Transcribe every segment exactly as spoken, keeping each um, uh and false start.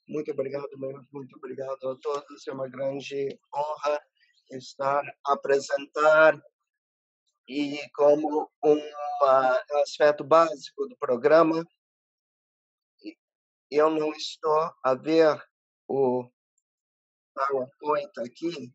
Muito obrigado mesmo, muito obrigado a todos. É uma grande honra estar a apresentar e como uma aspecto básico do programa, e eu não estou a ver o PowerPoint aqui.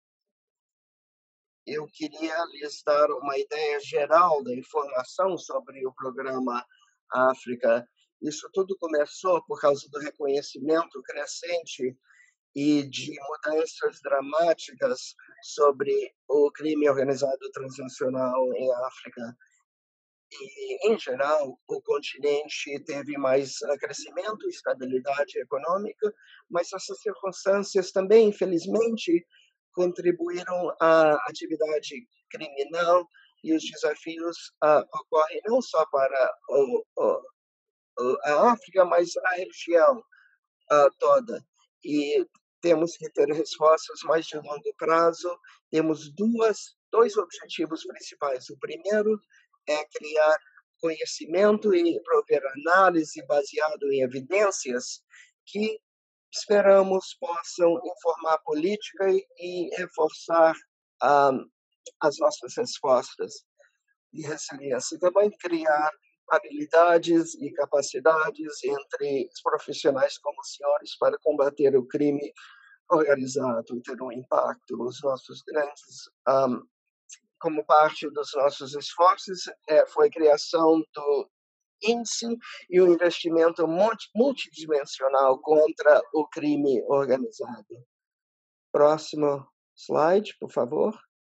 Eu queria lhes dar uma ideia geral da informação sobre o programa África. Isso tudo começou por causa do reconhecimento crescente e de mudanças dramáticas sobre o crime organizado transnacional em África. E, em geral, o continente teve mais ah, crescimento e estabilidade econômica, mas essas circunstâncias também, infelizmente, contribuíram à atividade criminal e os desafios ah, ocorrem não só para o, o, o, a África, mas a região ah, toda. E temos que ter respostas mais de longo prazo. Temos duas, dois objetivos principais. O primeiro é criar conhecimento e prover análise baseado em evidências que esperamos possam informar a política e, e reforçar ah, as nossas respostas de resiliência. Também criar habilidades e capacidades entre os profissionais como os senhores para combater o crime organizado e ter um impacto. Os nossos grandes, um, como parte dos nossos esforços, é, foi a criação do índice e o investimento multi, multidimensional contra o crime organizado. Próximo slide, por favor.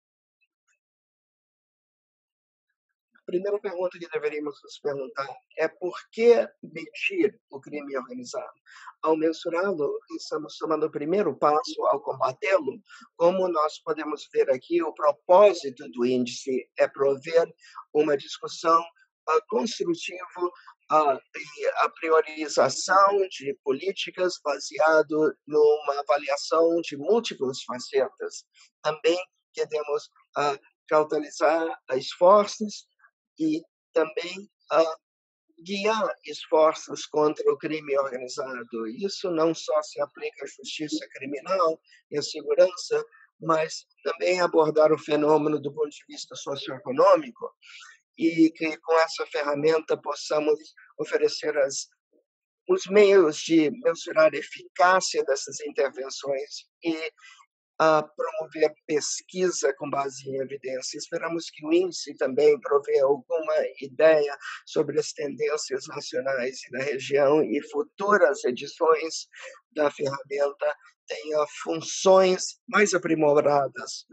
A primeira pergunta que deveríamos nos perguntar é por que medir o crime organizado? Ao mensurá-lo, estamos tomando o primeiro passo ao combatê-lo. Como nós podemos ver aqui, o propósito do índice é prover uma discussão uh, construtiva uh, e a priorização de políticas baseado numa avaliação de múltiplas facetas. Também queremos uh, cauterizar esforços e também uh, guiar esforços contra o crime organizado. Isso não só se aplica à justiça criminal e à segurança, mas também abordar o fenômeno do ponto de vista socioeconômico e que com essa ferramenta possamos oferecer as, os meios de mensurar a eficácia dessas intervenções e a promover pesquisa com base em evidência. Esperamos que o índice também provê alguma ideia sobre as tendências nacionais e da região e futuras edições da ferramenta tenham funções mais aprimoradas.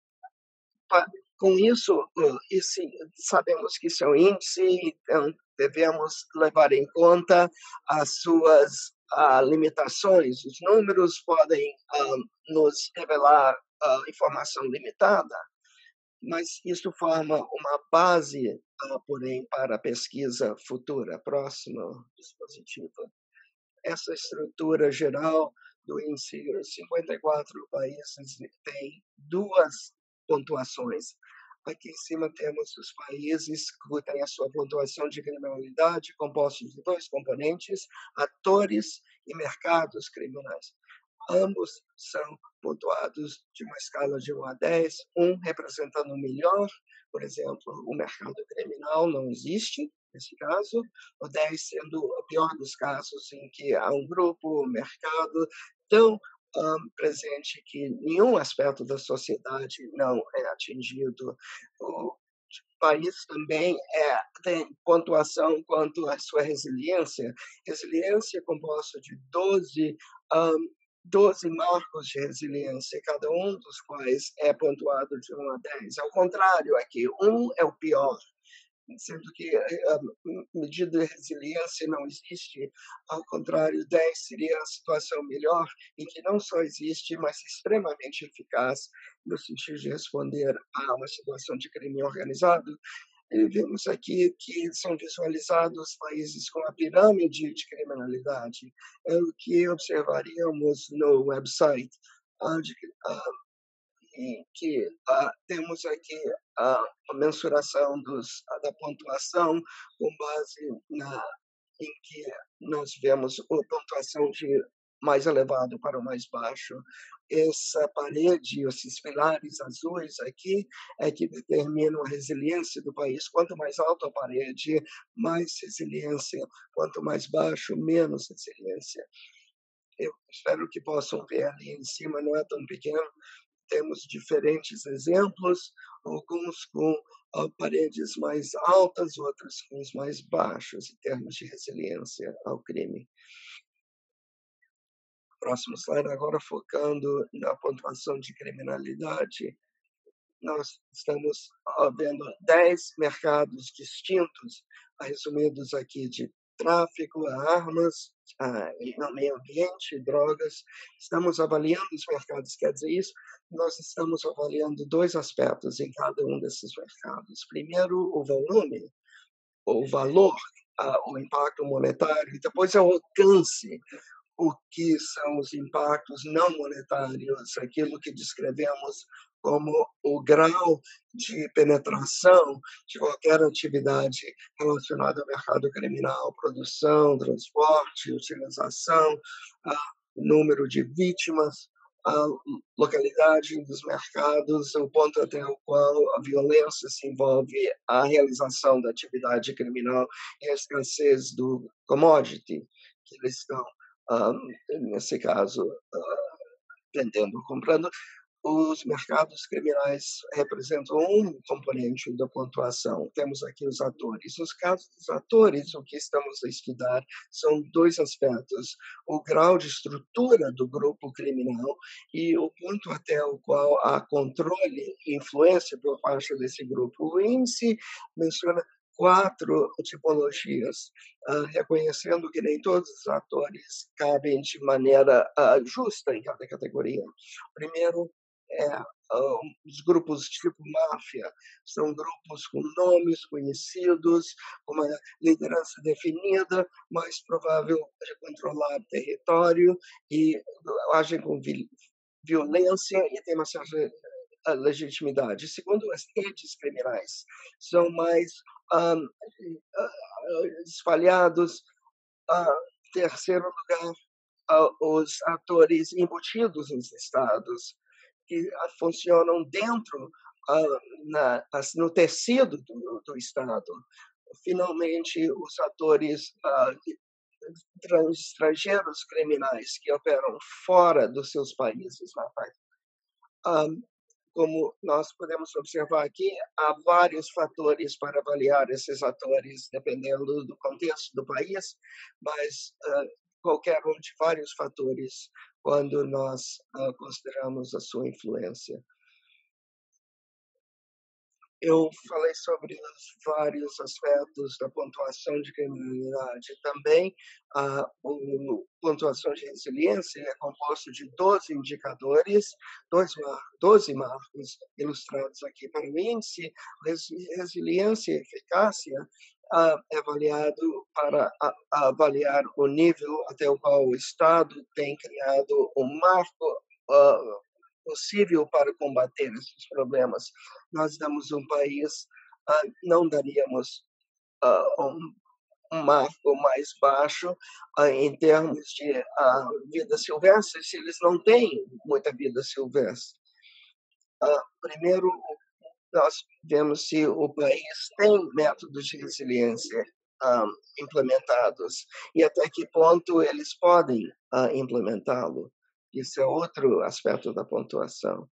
Com isso, esse, sabemos que isso é um índice, então devemos levar em conta as suas uh, limitações. Os números podem uh, nos revelar uh, informação limitada, mas isso forma uma base, uh, porém, para a pesquisa futura. Próximo dispositivo. Essa estrutura geral do índice, cinquenta e quatro países têm duas pontuações. Aqui em cima temos os países que têm a sua pontuação de criminalidade composta de dois componentes, atores e mercados criminais. Ambos são pontuados de uma escala de um a dez, um representando o melhor, por exemplo, o mercado criminal não existe, nesse caso, o dez sendo o pior dos casos em que há um grupo, um mercado tão um, presente que nenhum aspecto da sociedade não é atingido. O país também é, tem pontuação quanto à sua resiliência. Resiliência é composta de doze um, doze marcos de resiliência, cada um dos quais é pontuado de um a dez. Ao contrário, aqui, um é o pior, sendo que a medida de resiliência não existe, ao contrário, dez seria a situação melhor, em que não só existe, mas extremamente eficaz no sentido de responder a uma situação de crime organizado. E vemos aqui que são visualizados países com a pirâmide de criminalidade, é o que observaríamos no website, onde, em que uh, temos aqui uh, a mensuração dos, uh, da pontuação com base na, em que nós vemos a pontuação de mais elevado para o mais baixo. Essa parede, esses pilares azuis aqui, é que determinam a resiliência do país. Quanto mais alta a parede, mais resiliência, quanto mais baixo, menos resiliência. Eu espero que possam ver ali em cima, não é tão pequeno, temos diferentes exemplos, alguns com ah, paredes mais altas, outros com os mais baixos, em termos de resiliência ao crime. Próximo slide, agora focando na pontuação de criminalidade. Nós estamos ah, vendo dez mercados distintos, resumidos aqui de tráfico, armas, ah, e no meio ambiente, drogas. Estamos avaliando os mercados, quer dizer isso, nós estamos avaliando dois aspectos em cada um desses mercados. Primeiro, o volume, o valor, ah, o impacto monetário, e depois é o alcance, o que são os impactos não monetários, aquilo que descrevemos como o grau de penetração de qualquer atividade relacionada ao mercado criminal, produção, transporte, utilização, ah, número de vítimas, a localidade dos mercados, o ponto até o qual a violência se envolve a realização da atividade criminal e a escassez do commodity que eles estão ah, nesse caso, ah, vendendo, comprando. Os mercados criminais representam um componente da pontuação. Temos aqui os atores. Nos casos dos atores, o que estamos a estudar são dois aspectos: o grau de estrutura do grupo criminal e o ponto até o qual há controle e influência por parte desse grupo. O índice menciona quatro tipologias, uh, reconhecendo que nem todos os atores cabem de maneira uh, justa em cada categoria. Primeiro, é, uh, os grupos tipo máfia, são grupos com nomes conhecidos, com uma liderança definida, mais provável de controlar território e agem com violência e tem uma certa legitimidade. Segundo, as redes criminais são mais um, uh, espalhados. Uh, terceiro lugar, uh, os atores embutidos nos estados, que uh, funcionam dentro, uh, na, no tecido do, do Estado. Finalmente, os atores uh, estrangeiros criminais que operam fora dos seus países natais. Um, como nós podemos observar aqui, há vários fatores para avaliar esses atores, dependendo do contexto do país, mas uh, qualquer um de vários fatores quando nós uh, consideramos a sua influência. Eu falei sobre os vários aspectos da pontuação de criminalidade. Também a, a pontuação de resiliência é composto de doze indicadores, doze marcos ilustrados aqui para o índice. Resiliência e eficácia a, é avaliado para a, a avaliar o nível até o qual o Estado tem criado um marco uh, possível para combater esses problemas. Nós damos um país, uh, não daríamos uh, um, um marco mais baixo uh, em termos de uh, vida silvestre, se eles não têm muita vida silvestre. Uh, primeiro, nós vemos se o país tem métodos de resiliência um, implementados e até que ponto eles podem uh, implementá-lo. Isso é outro aspecto da pontuação.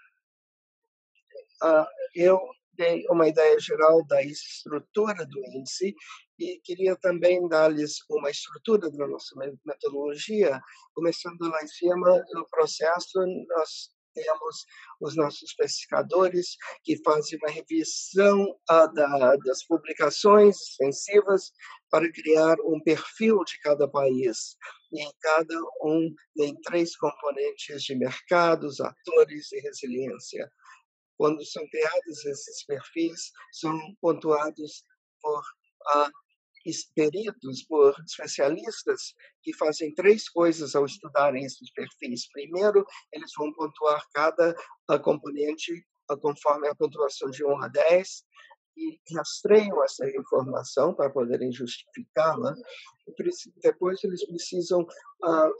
Uh, eu dei uma ideia geral da estrutura do índice e queria também dar-lhes uma estrutura da nossa metodologia, começando lá em cima no processo. Nós temos os nossos especificadores que fazem uma revisão uh, da, das publicações extensivas para criar um perfil de cada país. E em cada um tem três componentes de mercados, atores e resiliência. Quando são criados esses perfis, são pontuados por uh, peritos, por especialistas que fazem três coisas ao estudarem esses perfis. Primeiro, eles vão pontuar cada uh, componente uh, conforme a pontuação de um a dez e rastreiam essa informação para poderem justificá-la. Depois, eles precisam uh,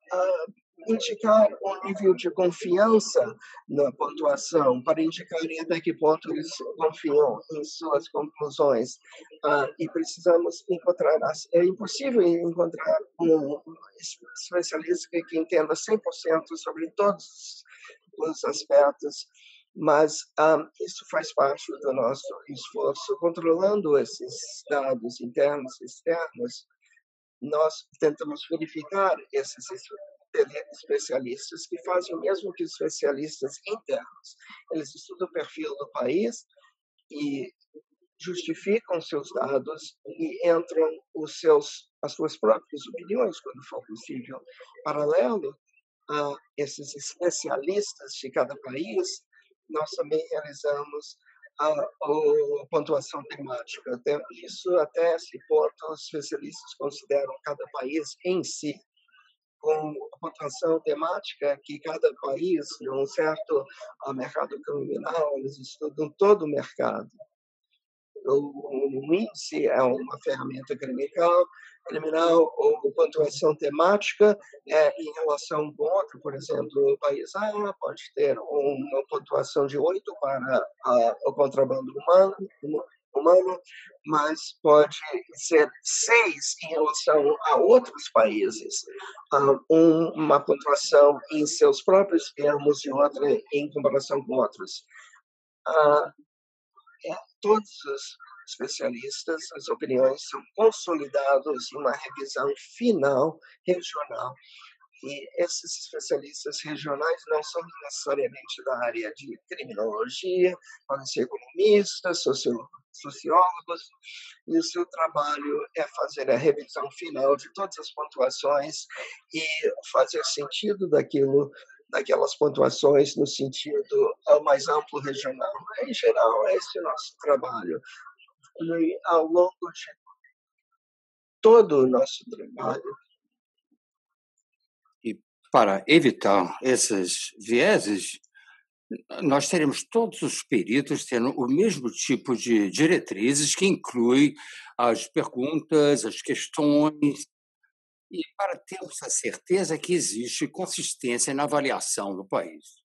ah, indicar um nível de confiança na pontuação, para indicarem até que ponto eles confiam em suas conclusões. Ah, e precisamos encontrar, é impossível encontrar um especialista que, que entenda cem por cento sobre todos os aspectos, mas um, isso faz parte do nosso esforço. Controlando esses dados internos e externos, nós tentamos verificar esses especialistas que fazem o mesmo que os especialistas internos. Eles estudam o perfil do país e justificam seus dados e entram os seus, as suas próprias opiniões, quando for possível. Paralelo a esses especialistas de cada país, nós também realizamos a, a pontuação temática. Até isso, até esse ponto, os especialistas consideram cada país em si com a pontuação temática que cada país, num certo mercado criminal, eles estudam todo o mercado. O índice é uma ferramenta criminal, criminal ou pontuação temática é em relação com outro, por exemplo, o país A pode ter uma pontuação de oito para a, o contrabando humano, humano, mas pode ser seis em relação a outros países. Um, uma pontuação em seus próprios termos e outra em comparação com outros. Uh, é, todos os especialistas, as opiniões são consolidadas em uma revisão final regional. E esses especialistas regionais não são necessariamente da área de criminologia, podem ser economistas, sociólogos, e o seu trabalho é fazer a revisão final de todas as pontuações e fazer sentido daquilo, daquelas pontuações no sentido mais amplo regional. Em geral, esse é o nosso trabalho. E, ao longo de todo o nosso trabalho, para evitar esses vieses, nós teremos todos os peritos tendo o mesmo tipo de diretrizes, que inclui as perguntas, as questões, e para termos a certeza que existe consistência na avaliação do país.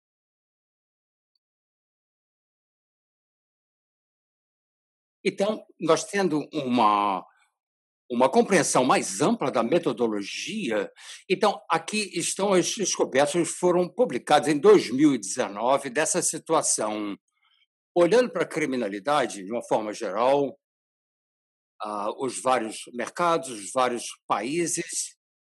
Então, nós tendo uma uma compreensão mais ampla da metodologia. Então, aqui estão as descobertas que foram publicadas em dois mil e dezenove dessa situação. Olhando para a criminalidade, de uma forma geral, ah, os vários mercados, os vários países,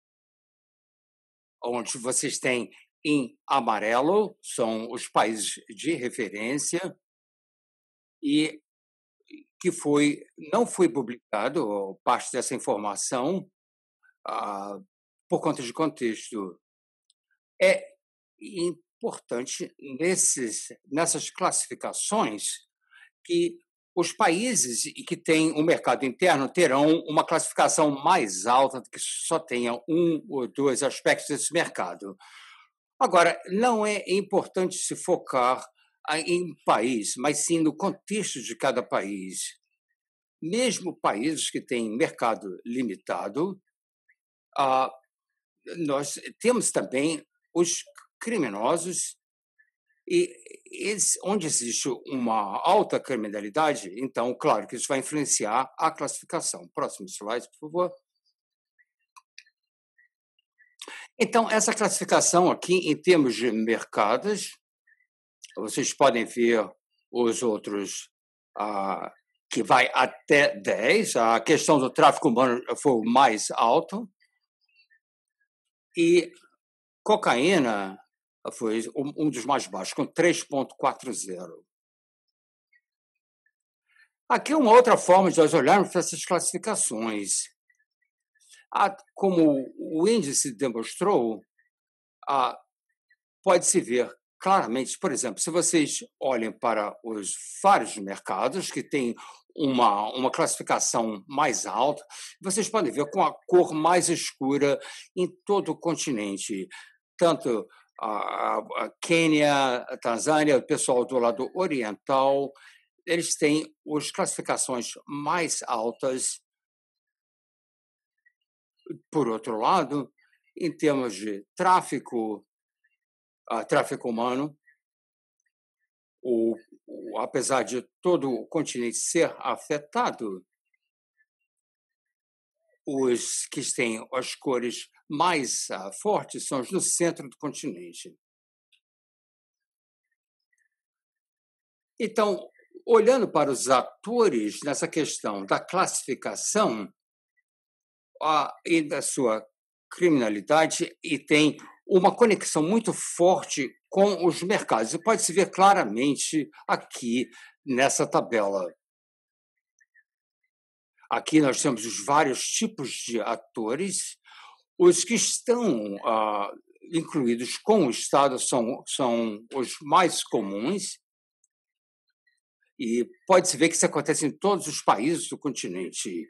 onde vocês têm em amarelo, são os países de referência, e que foi, não foi publicado parte dessa informação, ah, por conta de contexto. É importante nesses, nessas classificações que os países que têm um mercado interno terão uma classificação mais alta do que só tenha um ou dois aspectos desse mercado. Agora, não é importante se focar em país, mas sim no contexto de cada país. Mesmo países que têm mercado limitado, ah, nós temos também os criminosos, e eles, onde existe uma alta criminalidade, então, claro que isso vai influenciar a classificação. Próximo slide, por favor. Então, essa classificação aqui, em termos de mercados, vocês podem ver os outros, ah, que vai até dez, a questão do tráfico humano foi o mais alto, e cocaína foi um dos mais baixos, com três vírgula quarenta. Aqui uma outra forma de nós olharmos para essas classificações. Como o índice demonstrou, pode-se ver claramente, por exemplo, se vocês olhem para os vários mercados que têm uma, uma classificação mais alta, vocês podem ver com a cor mais escura em todo o continente, tanto a, a Quênia, a Tanzânia, o pessoal do lado oriental, eles têm as classificações mais altas. Por outro lado, em termos de tráfico, uh, tráfico humano, o, o, apesar de todo o continente ser afetado, os que têm as cores mais uh, fortes são os do centro do continente. Então, olhando para os atores nessa questão da classificação uh, e da sua criminalidade, e tem uma conexão muito forte com os mercados. E pode-se ver claramente aqui nessa tabela. Aqui nós temos os vários tipos de atores. Os que estão uh, incluídos com o Estado são, são os mais comuns. E pode-se ver que isso acontece em todos os países do continente.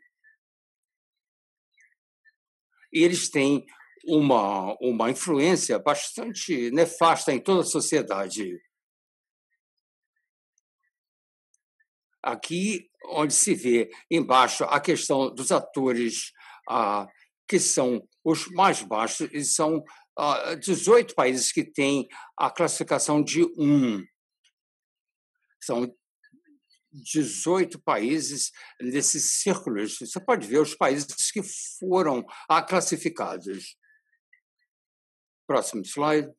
E eles têm uma, uma influência bastante nefasta em toda a sociedade. Aqui, onde se vê embaixo a questão dos atores ah, que são os mais baixos, e são ah, dezoito países que têm a classificação de um. São dezoito países nesses círculos. Você pode ver os países que foram ah, classificados. Próximo slide.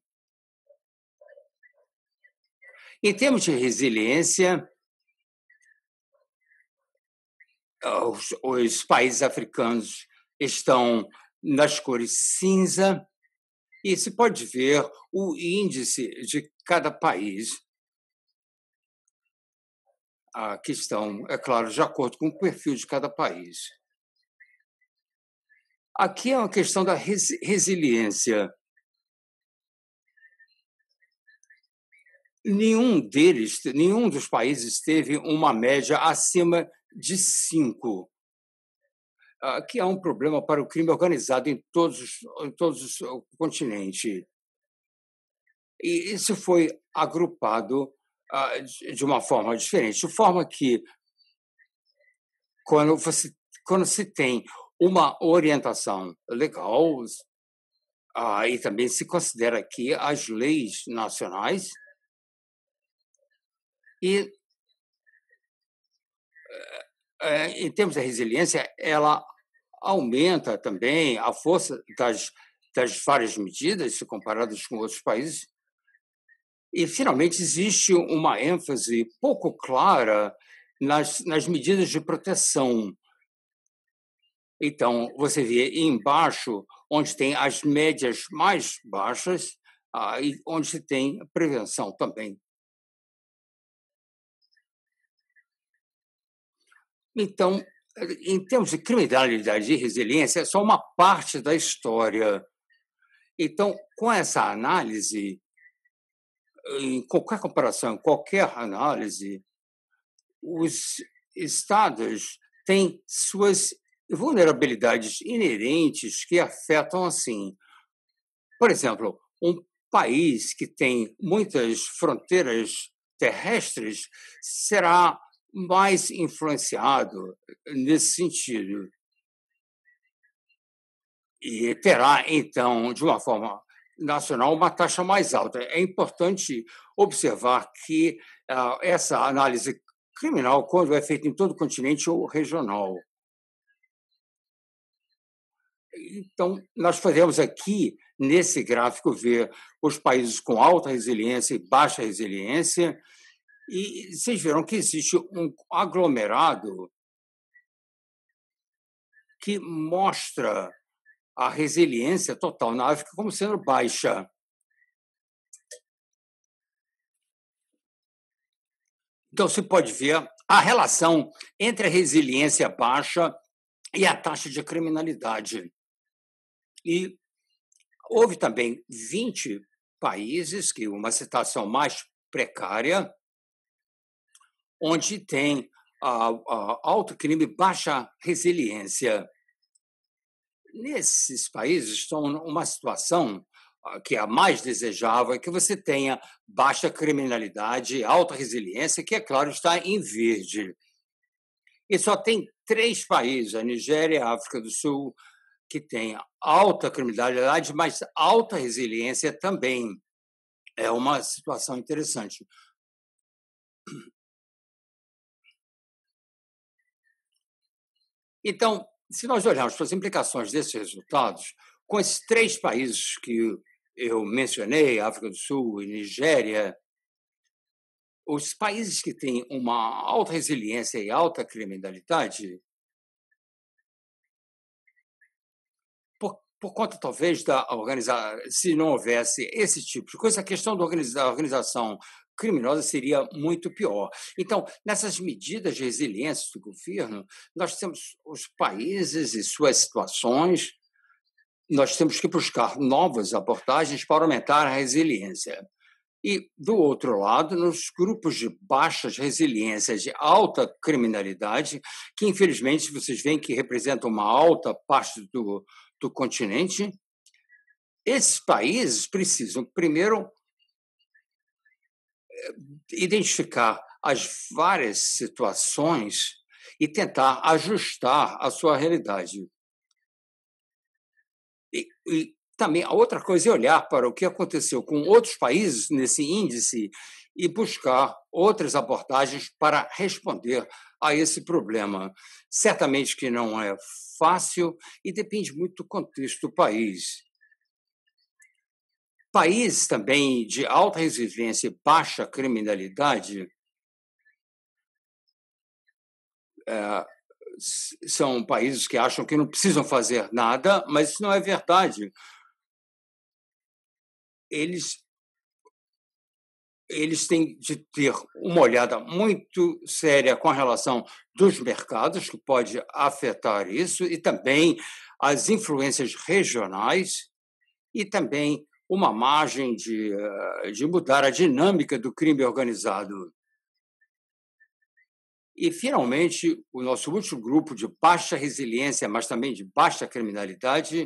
Em termos de resiliência, os, os países africanos estão nas cores cinza e se pode ver o índice de cada país. A questão, é claro, de acordo com o perfil de cada país. Aqui é uma questão da res, resiliência. Nenhum deles, nenhum dos países teve uma média acima de cinco, que é um problema para o crime organizado em todos, em todos os continentes. E isso foi agrupado de uma forma diferente, de forma que, quando, você, quando se tem uma orientação legal, e também se considera aqui as leis nacionais, e, em termos da resiliência, ela aumenta também a força das, das várias medidas, se comparadas com outros países. E, finalmente, existe uma ênfase pouco clara nas, nas medidas de proteção. Então, você vê embaixo, onde tem as médias mais baixas, e onde tem prevenção também. Então, em termos de criminalidade e resiliência, é só uma parte da história. Então, com essa análise, em qualquer comparação, em qualquer análise, os estados têm suas vulnerabilidades inerentes que afetam assim. Por exemplo, um país que tem muitas fronteiras terrestres será mais influenciado nesse sentido. E terá, então, de uma forma nacional, uma taxa mais alta. É importante observar que uh, essa análise criminal, quando é feita em todo o continente ou regional. Então, nós podemos aqui, nesse gráfico, ver os países com alta resiliência e baixa resiliência, e vocês verão que existe um aglomerado que mostra a resiliência total na África como sendo baixa. Então, se pode ver a relação entre a resiliência baixa e a taxa de criminalidade. E houve também vinte países, que uma situação mais precária, onde tem a, a alto crime e baixa resiliência. Nesses países estão numa situação que é a mais desejável, é que você tenha baixa criminalidade, alta resiliência, que, é claro, está em verde. E só tem três países, a Nigéria e a África do Sul, que têm alta criminalidade, mas alta resiliência também. É uma situação interessante. Então, se nós olharmos para as implicações desses resultados, com esses três países que eu mencionei, África do Sul e Nigéria, os países que têm uma alta resiliência e alta criminalidade, por, por conta talvez da organização, se não houvesse esse tipo de coisa, a questão da organiza- organização criminosa seria muito pior. Então, nessas medidas de resiliência do governo, nós temos os países e suas situações, nós temos que buscar novas abordagens para aumentar a resiliência. E, do outro lado, nos grupos de baixas resiliências, de alta criminalidade, que, infelizmente, vocês veem que representam uma alta parte do, do continente, esses países precisam, primeiro, identificar as várias situações e tentar ajustar a sua realidade. E, e também a outra coisa é olhar para o que aconteceu com outros países nesse índice e buscar outras abordagens para responder a esse problema. Certamente que não é fácil e depende muito do contexto do país. Países também de alta resiliência e baixa criminalidade é, são países que acham que não precisam fazer nada, mas isso não é verdade. Eles, eles têm de ter uma olhada muito séria com a relação dos mercados, que pode afetar isso, e também as influências regionais, e também uma margem de, de mudar a dinâmica do crime organizado. E, finalmente, o nosso último grupo de baixa resiliência, mas também de baixa criminalidade,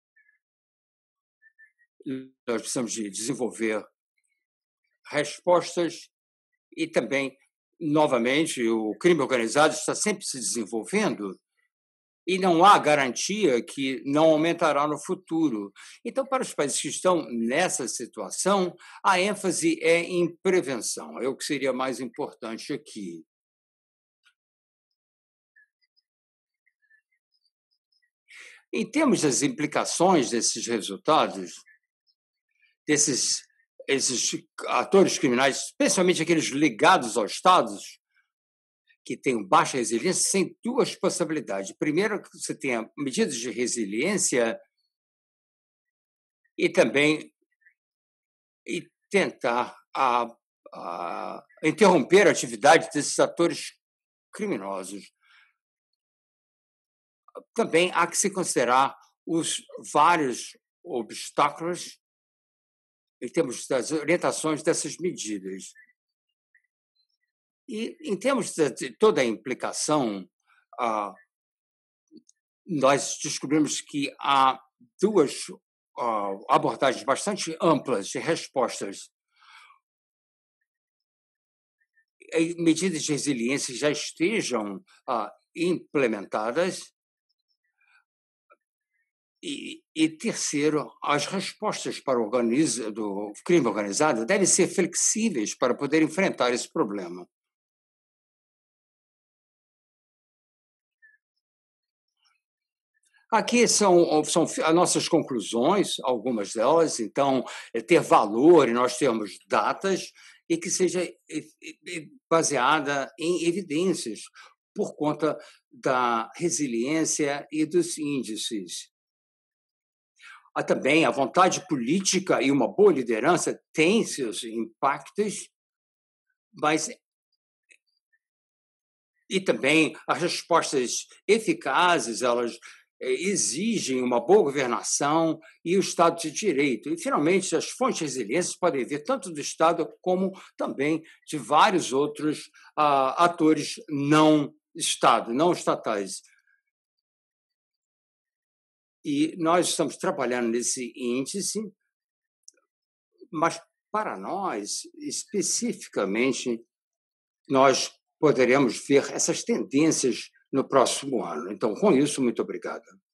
nós precisamos de desenvolver respostas e também, novamente, o crime organizado está sempre se desenvolvendo e não há garantia que não aumentará no futuro. Então, para os países que estão nessa situação, a ênfase é em prevenção, é o que seria mais importante aqui. Em termos das implicações desses resultados, desses esses atores criminais, especialmente aqueles ligados aos estados, que têm baixa resiliência, tem duas possibilidades. Primeiro, que você tenha medidas de resiliência e também e tentar a, a interromper a atividade desses atores criminosos. Também há que se considerar os vários obstáculos em termos das orientações dessas medidas. E, em termos de toda a implicação, ah, nós descobrimos que há duas ah, abordagens bastante amplas de respostas. Em medidas de resiliência já estejam ah, implementadas. E, e, terceiro, as respostas para o organiza, do crime organizado devem ser flexíveis para poder enfrentar esse problema. Aqui são, são as nossas conclusões, algumas delas, então, é ter valor e nós termos datas e que seja baseada em evidências por conta da resiliência e dos índices. Há também a vontade política e uma boa liderança têm seus impactos, mas e também as respostas eficazes, elas exigem uma boa governação e o Estado de Direito. E, finalmente, as fontes de resiliência podem vir tanto do Estado como também de vários outros uh, atores não Estado, não estatais. E nós estamos trabalhando nesse índice, mas para nós, especificamente, nós poderemos ver essas tendências no próximo ano. Então, com isso, muito obrigado.